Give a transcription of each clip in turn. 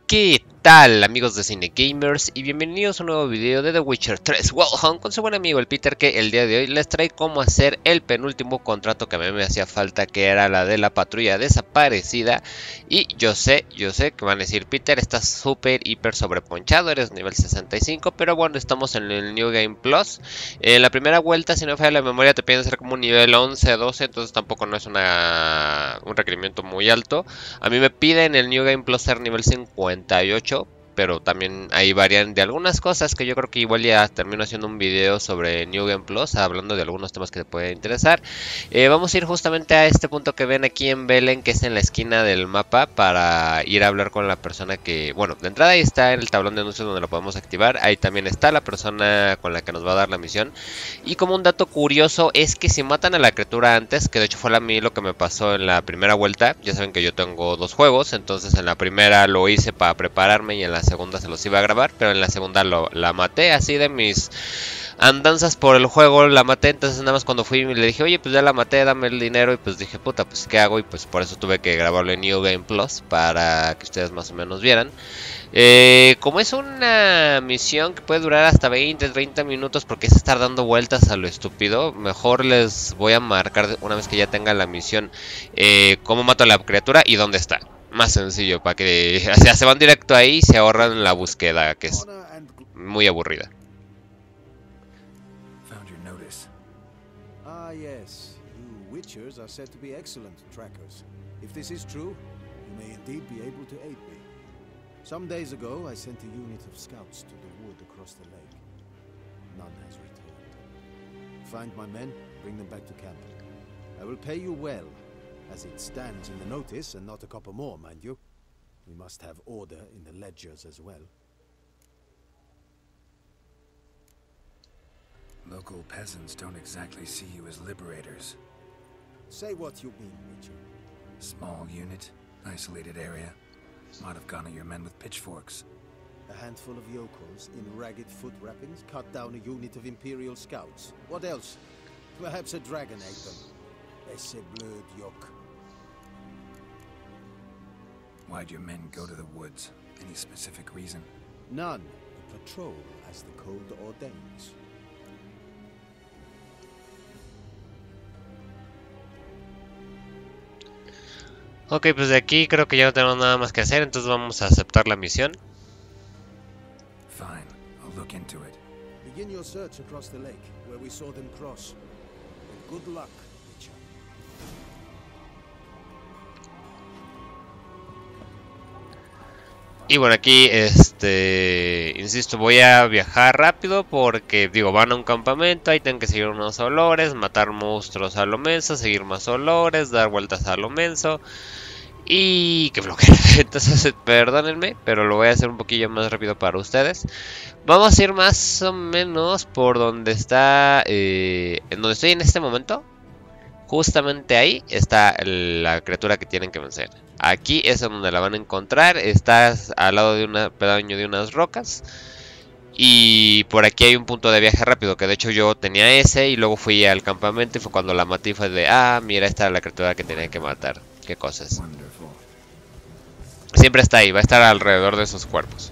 ¿Qué tal, amigos de Cine Gamers? Y bienvenidos a un nuevo video de The Witcher 3 Wild Hunt con su buen amigo el Peter, que el día de hoy les trae cómo hacer el penúltimo contrato que a mí me hacía falta, que era la de la patrulla desaparecida. Y yo sé que van a decir: Peter, estás súper hiper sobreponchado, eres nivel 65, pero bueno, estamos en el New Game Plus. En la primera vuelta, si no me falla la memoria, te piden ser como un nivel 11 12, entonces tampoco no es un requerimiento muy alto. A mí me piden el New Game Plus ser nivel 58, pero también ahí varían de algunas cosas que yo creo que igual ya termino haciendo un video sobre New Game Plus, hablando de algunos temas que te pueden interesar. Vamos a ir justamente a este punto que ven aquí en Belén, que es en la esquina del mapa, para ir a hablar con la persona que, bueno, de entrada ahí está en el tablón de anuncios donde lo podemos activar. Ahí también está la persona con la que nos va a dar la misión. Y como un dato curioso es que si matan a la criatura antes, que de hecho fue a mí lo que me pasó en la primera vuelta, ya saben que yo tengo dos juegos, entonces en la primera lo hice para prepararme y en la segunda se los iba a grabar, pero en la segunda la maté, así de mis andanzas por el juego la maté. Entonces nada más cuando fui le dije: oye, pues ya la maté, dame el dinero. Y pues dije: puta, pues qué hago. Y pues por eso tuve que grabarlo en New Game Plus, para que ustedes más o menos vieran. Como es una misión que puede durar hasta 20-30 minutos, porque es estar dando vueltas a lo estúpido, mejor les voy a marcar una vez que ya tenga la misión cómo mato a la criatura y dónde está. Más sencillo, para que, o sea, se van directo ahí y se ahorran la búsqueda, que es muy aburrida. Ah, yes. You Witchers are said to be excellent trackers. If this is true, you may indeed be able to aid me. Some days ago, I sent a unit of scouts to the wood across the lake. None has returned. Find my men, bring them back to camp. I will pay you well, as it stands in the notice, and not a copper more, mind you. We must have order in the ledgers as well. Local peasants don't exactly see you as liberators. Say what you mean, Witcher. Small unit, isolated area. Might have gone at your men with pitchforks. A handful of yokels in ragged foot wrappings cut down a unit of Imperial scouts. What else? Perhaps a dragon ate them. Esse blöd yok. Why'd your men go to the woods? Any specific reason? None. A patrol, as the code ordains. Ok, pues de aquí creo que ya no tenemos nada más que hacer, entonces vamos a aceptar la misión. Fine, I'll look into it. Begin your search across the lake, where we saw them cross. And good luck, Witcher. Y bueno, aquí, insisto, voy a viajar rápido porque, digo, van a un campamento, ahí tienen que seguir unos olores, matar monstruos a lo menso, seguir más olores, dar vueltas a lo menso. Y qué flojera. Entonces, perdónenme, pero lo voy a hacer un poquillo más rápido para ustedes. Vamos a ir más o menos por donde está, en donde estoy en este momento. Justamente ahí está la criatura que tienen que vencer. Aquí es donde la van a encontrar. Está al lado de un pedaño de unas rocas. Y por aquí hay un punto de viaje rápido, que de hecho yo tenía ese y luego fui al campamento y fue cuando la maté y fue de: ah, mira, esta era la criatura que tenía que matar. Qué cosas. Siempre está ahí, va a estar alrededor de esos cuerpos.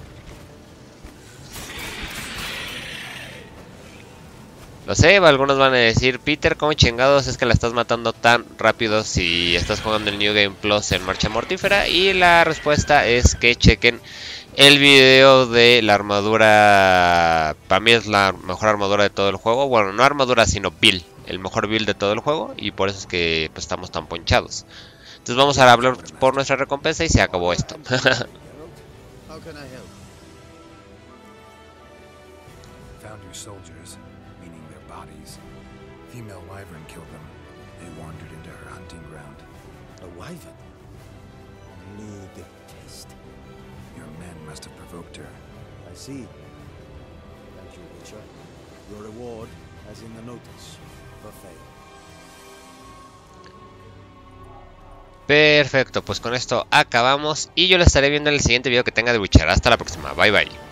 Lo sé, algunos van a decir: Peter, ¿cómo chingados es que la estás matando tan rápido si estás jugando el New Game Plus en marcha mortífera? Y la respuesta es que chequen el video de la armadura. Para mí es la mejor armadura de todo el juego. Bueno, no armadura, sino build. El mejor build de todo el juego. Y por eso es que pues, estamos tan ponchados. Entonces vamos a hablar por nuestra recompensa y se acabó esto. How can I help? Found your soldiers, meaning their bodies. Female wyvern killed them. They wandered into her hunting ground. A wyvern? Lewd taste. Your men must have provoked her. I see. Thank you, Witcher. Your reward, as in the notice, for fail. Perfecto, pues con esto acabamos y yo les estaré viendo en el siguiente video que tenga de Witcher. Hasta la próxima, bye bye.